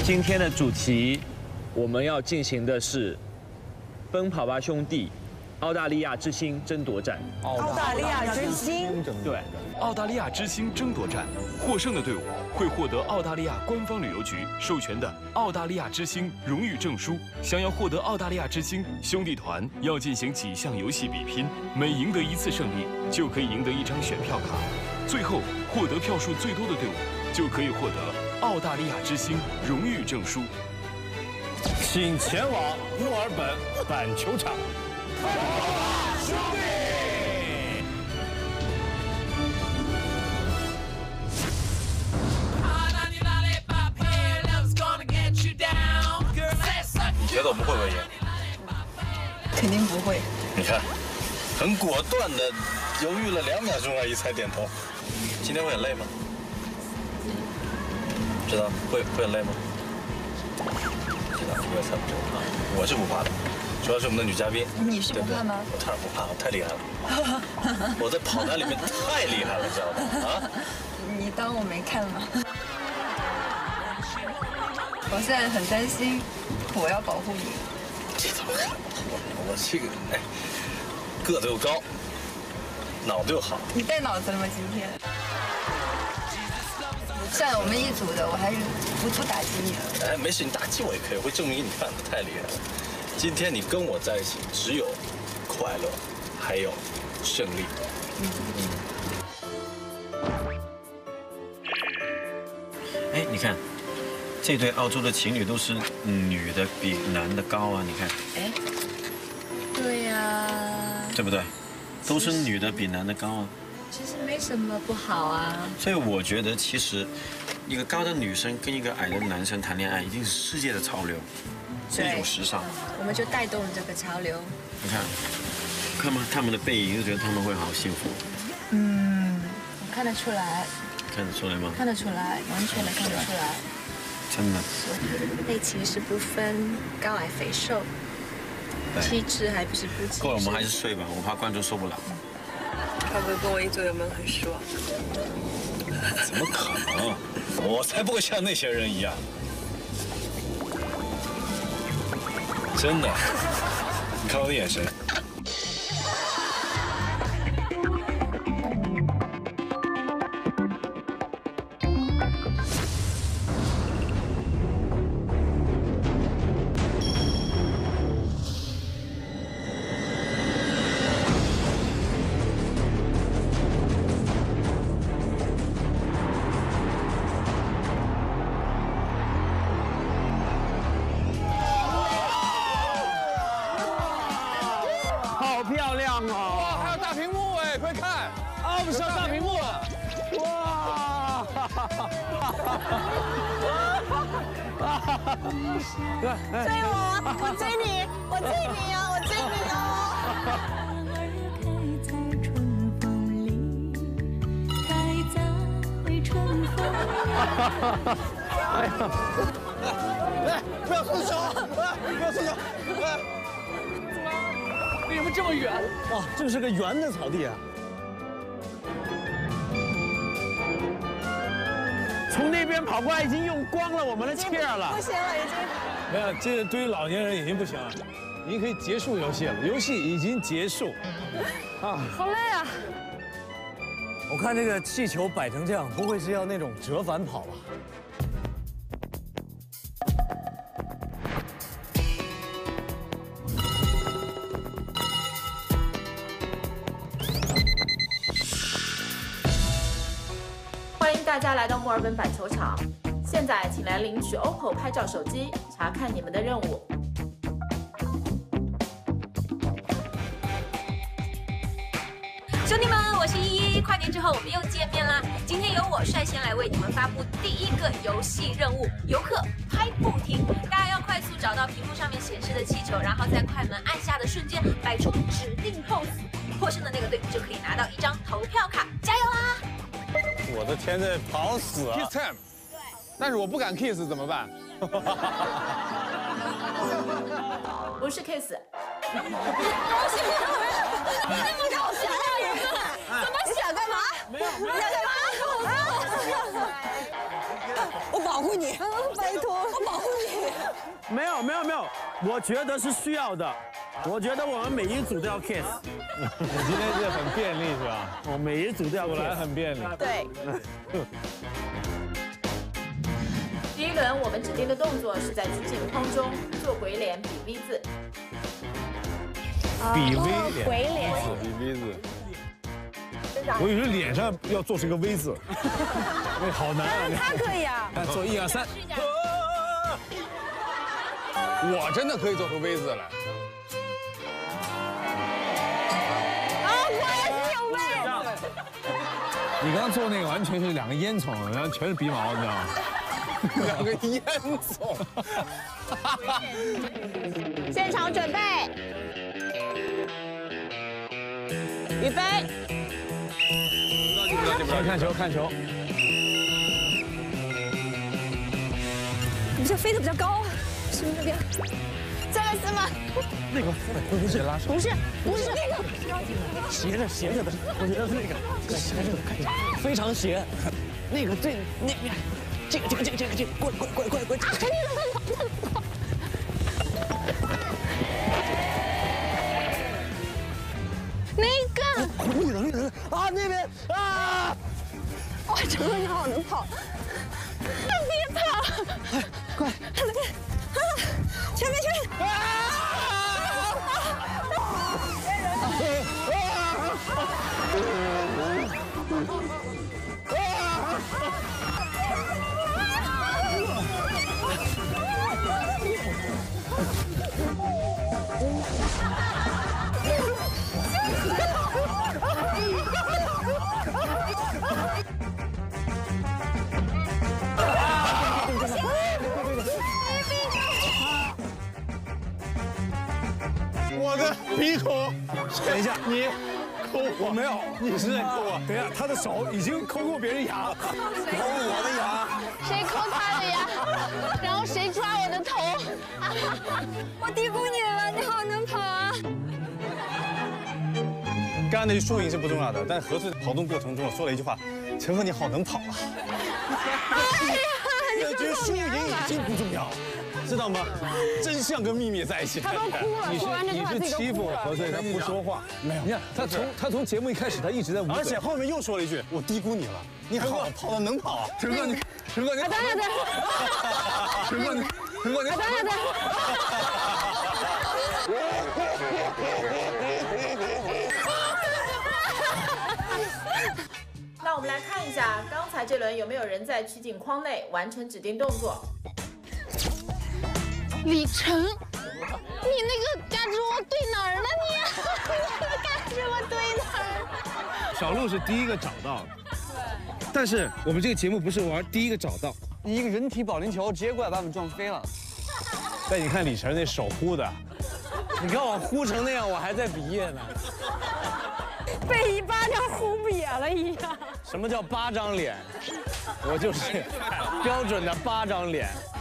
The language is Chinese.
今天的主题，我们要进行的是《奔跑吧兄弟》澳大利亚之星争夺战。 澳大利亚之星， 对， 澳大利亚之星争夺战，获胜的队伍会获得澳大利亚官方旅游局授权的澳大利亚之星荣誉证书。想要获得澳大利亚之星，兄弟团要进行几项游戏比拼，每赢得一次胜利，就可以赢得一张选票卡。最后获得票数最多的队伍，就可以获得澳大利亚之星荣誉证书。 请前往墨尔本板球场。奔跑吧，兄弟！ 你觉得我们会不会赢？ 肯定不会。 你看，很果断的犹豫了2秒钟而已才点头。今天会很累吗？知道会很累吗？知道，我也猜不中啊。我是不怕的，主要是我们的女嘉宾。 你是不怕吗？ 我当然不怕，我太厉害了。我在跑男里面太厉害了，知道吗？啊？ 你当我没看吗？我现在很担心，我要保护你。 这怎么可能？我这个哎，个子又高，脑子又好。 你带脑子了吗？今天？像我们一组的，我还是不打击你了。 哎，没事，你打击我也可以，我会证明给你看，太厉害了。今天你跟我在一起，只有快乐，还有胜利。 哎，你看，这对澳洲的情侣都是女的比男的高啊，你看。 哎，对呀。 对不对？都是女的比男的高啊。 其实没什么不好啊。 所以我觉得，其实一个高的女生跟一个矮的男生谈恋爱，一定是世界的潮流，是一种时尚。 我们就带动这个潮流。 你看，看嘛，他们的背影，就觉得他们会好幸福。 我看得出来。 看得出来吗？ 看得出来，完全的看得出来。 真的。 爱情是不分高矮肥瘦，气质还不是不齐。 够了，我们还是睡吧，我怕观众受不了。 会不会跟我一组有没有很失望？ 怎么可能？我才不会像那些人一样。真的，你看我的眼神。 漂亮哦！ 哇，还有大屏幕哎，快看！啊，我们上大屏幕了！哇！ 追我，我追你，我追你哦，我追你哦！ 哎呀！来，不要松手！不要松手！ 为什么这么远？ 哇，这是个圆的草地啊！ 从那边跑过来已经用光了我们的气儿了。 不行了，已经。 没有，这对于老年人已经不行了，已经可以结束游戏了，游戏已经结束。啊， 好累啊！ 我看这个气球摆成这样，不会是要那种折返跑吧？ 欢迎大家来到墨尔本板球场。现在，请来领取 OPPO 拍照手机，查看你们的任务。 兄弟们，我是依依，跨年之后我们又见面啦！今天由我率先来为你们发布第一个游戏任务：游客拍不停。大家要快速找到屏幕上面显示的气球，然后在快门按下的瞬间摆出指定 pose， 获胜的那个队就可以拿到一张投票卡，加油啦！ 我的天，这跑死了 ！Kiss time。但是我不敢 kiss 怎么办？ 不是 kiss。 那么搞笑啊！怎么想干嘛？没有，你想干嘛？我保护你，拜托，我保护没有，我觉得是需要的。我觉得我们每一组都要 kiss。 你今天是很便利是吧？ 我每一组都要 kiss， 果然很便利。 对。第一轮我们指定的动作是在取景框中做鬼脸比 V 字。 比 V 脸， 鬼脸， 比 V 字。我以为脸上要做出一个 V 字，那好难啊！ 他可以啊。 来，做1、2、3。我真的可以做出 V 字来。 啊，我也是有 V。 你刚刚做那个完全是2个烟囱，然后全是鼻毛，你知道吗？2个烟囱。 现场准备，预备。 看球，看球。 你这飞得比较高，是不是那边？再来3码。 那个不是拉手， 不是那个， 斜着的，我觉得是那个斜着的，非常斜。那个对，那这个，过来。 那个绿的啊，那边啊！ 哇，程哥你好能跑，别跑， 快， 那边，前面。 我的鼻孔， 等一下， 你抠我没有， 你是在抠我。 等一下，他的手已经抠过别人牙了，抠我的牙。 谁抠他的牙？然后谁抓我的头？我低估你了，你好能跑啊！ 刚刚那句输赢是不重要的，但是何翠跑动过程中说了一句话：“陈赫你好能跑啊！” 哎呀， 这句输赢已经不重要了，知道吗？真相跟秘密在一起。 他都哭了，说完这句话自己都哭了。 你是欺负何翠，他不说话。 没有， 你看他从节目一开始他一直在捂嘴， 而且后面又说了一句：“我低估你了，你好跑的能跑啊！” 陈哥你，陈哥你， 等等， 陈哥你，陈哥你， 等等。 那我们来看一下，刚才这轮有没有人在取景框内完成指定动作？ 李晨，你那个嘎吱窝对哪儿了你？你那个嘎吱窝对哪儿？ 小鹿是第一个找到的，但是我们这个节目不是玩第一个找到， 你一个人体保龄球直接过来把我们撞飞了。 但你看李晨那手呼的， 你看我呼成那样，我还在比耶呢。 被一巴掌呼瘪了一样。 什么叫巴掌脸？我就是标准的巴掌脸。